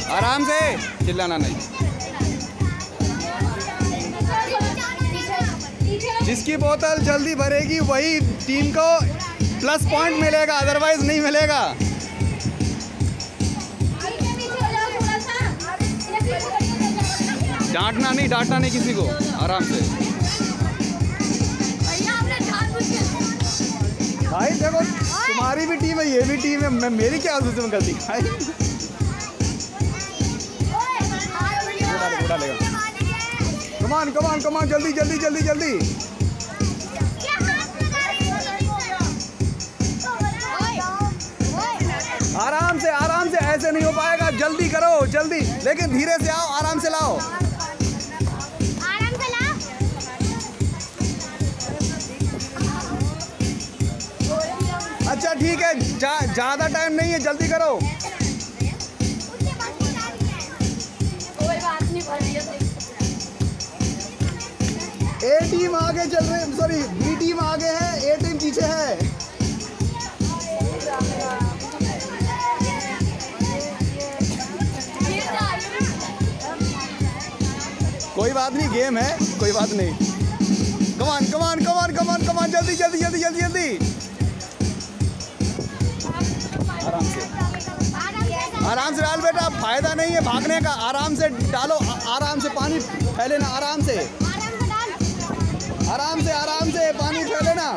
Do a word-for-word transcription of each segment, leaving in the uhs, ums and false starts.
आराम से, चिल्लाना नहीं। जिसकी बोतल जल्दी भरेगी वही टीम को प्लस पॉइंट मिलेगा, अदरवाइज नहीं मिलेगा। डांटना नहीं, डांटना नहीं किसी को, आराम से। भाई देखो तुम्हारी भी टीम है, ये भी टीम है, मैं मेरी क्या उसमें गलती भाई। कमान कमान कमान, जल्दी जल्दी जल्दी जल्दी। आराम से आराम से, ऐसे नहीं हो पाएगा, जल्दी करो जल्दी, लेकिन धीरे से आओ, आराम से लाओ। आराम से लाओ। अच्छा ठीक है, जा, ज्यादा टाइम नहीं है, जल्दी करो। ए टीम आगे चल रही, सॉरी बी टीम आगे है, ए टीम पीछे है। कोई बात नहीं, गेम है, कोई बात नहीं। कमान कमान कमान कमान कमान, जल्दी जल्दी जल्दी जल्दी जल्दी। आराम से आराम से डाल बेटा, फायदा नहीं है भागने का, आराम से डालो, आराम से पानी फैले ना, आराम से आराम से आराम से पानी फैले ना।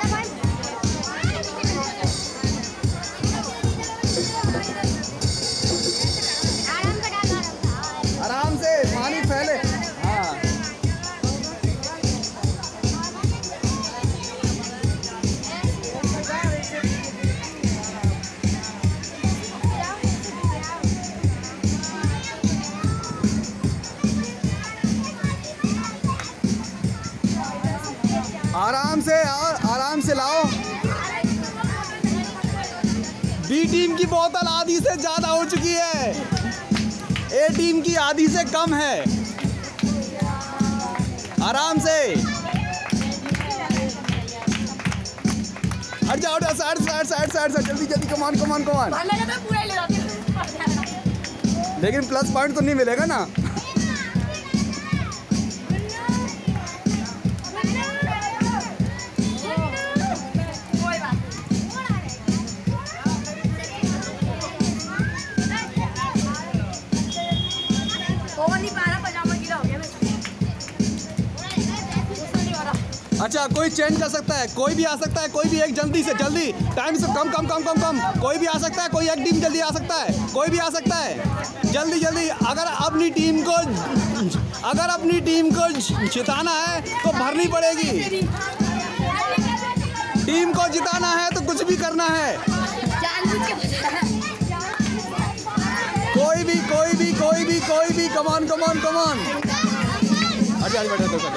आराम से पानी फैले, हाँ। आराम से और आराम से लाओ। बी टीम की बोतल आधी से ज्यादा हो चुकी है, ए टीम की आधी से कम है। आराम से हट जाओ, side side side side side, जल्दी जल्दी, कमान कमान कमान। लेकिन प्लस पॉइंट तो नहीं मिलेगा ना। अच्छा कोई चेंज कर सकता है, कोई भी आ सकता है, कोई भी एक, जल्दी से जल्दी, टाइम से कम कम कम कम कम, कोई भी आ सकता है, कोई एक टीम जल्दी आ सकता है, कोई भी आ सकता है, जल्दी जल्दी। अगर अपनी टीम को अगर अपनी टीम को जिताना है तो भरनी पड़ेगी, टीम को जिताना है तो कुछ भी करना है। कोई भी कोई भी कोई भी कोई भी, कमान कमान कमान। हट जाओ हट जाओ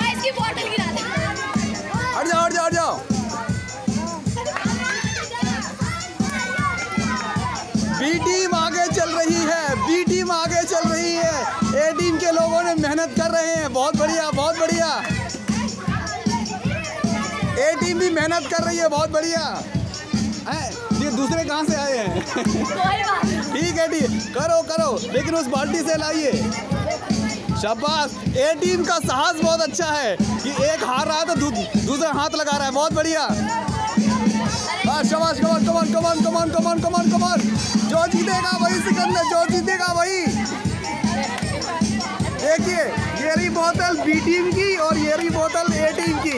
हट जाओ हट जाओ हट जाओ। बी टीम आगे चल रही है, बी टीम आगे चल रही है, ए टीम के लोगों ने मेहनत कर रहे हैं, बहुत बढ़िया बहुत बढ़िया। ए टीम भी मेहनत कर रही है, बहुत बढ़िया है। ये दूसरे कहाँ से आए हैं? ठीक है ठीक, करो करो, लेकिन उस बाल्टी से लाइए। शाबाश, ए टीम का साहस बहुत अच्छा है कि एक हार रहा है तो दू, दूसरा हाथ लगा रहा है, बहुत बढ़िया। शाबाश, कमान come on come on come on come on come on come on. जो जीतेगा वही सिकंदर, जो जीतेगा वही। देखिए ये रही बोतल बी टीम की और ये रही बोतल ए टीम की।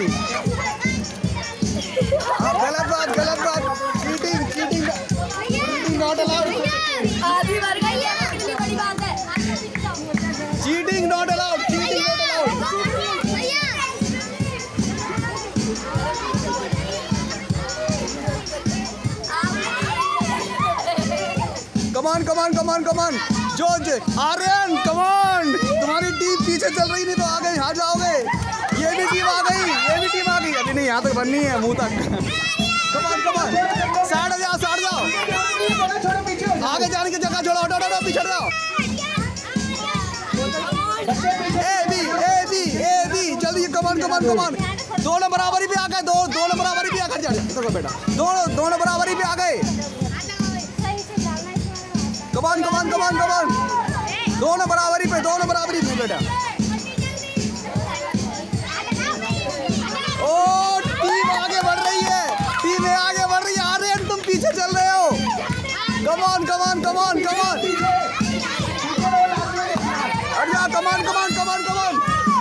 गलत बात गलत बात, cheating cheating cheating not allowed. आधी भर गई है, कितनी बड़ी बात है। Cheating not allowed, cheating not allowed. Come on come on come on come on, जो आर्यन कमान, तुम्हारी टीम पीछे चल रही, नहीं तो आगे आ जाओगे। ये भी टीम आ गई, ये भी टीम आ गई, अभी नहीं, यहाँ तक बननी है, मुंह तक। कमान कमान, साइड जाओ साइड जाओ, आगे जाने की जगह छोड़ो, हटो हटो, पीछे जाओ। A B A B A B, जल्दी कमान कमान कमान। दोनों बराबरी पे आ गए, दो दोनों बराबरी पे आकर जा बेटा, दोनों दोनों बराबरी पे आ गए। कमान कमान कमान कमान, दोनों बराबरी पे, दोनों बराबरी पे बेटा। ओ टीम आगे बढ़ रही है, टीम आगे बढ़ रही है। आर्यन तुम पीछे चल रहे हो। कमान कमान कमान कमान, हट जा। कमान come on come on come on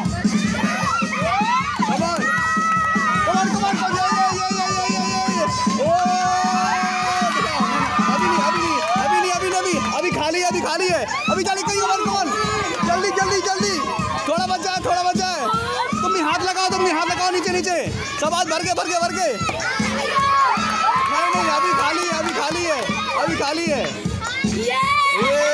come on come on come on कमान, ये ये ये ये ये ये ओ अभी नहीं अभी नहीं अभी नहीं अभी नहीं अभी खाली है, अभी खाली है, अभी जाली कहीं। कमान कमान, जल्दी जल्दी जल्दी, थोड़ा बचा है, थोड़ा बचा है। तुम भी हाथ लगाओ, तुम भी हाथ लगाओ नीचे नीचे, सब हाथ भर के भर के भर के। नहीं नहीं अभी खाली है, अभी खाली है, अभी खाली है। ये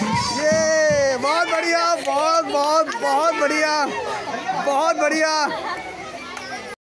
ये बहुत बढ़िया, बहुत बहुत बहुत बढ़िया, बहुत बढ़िया।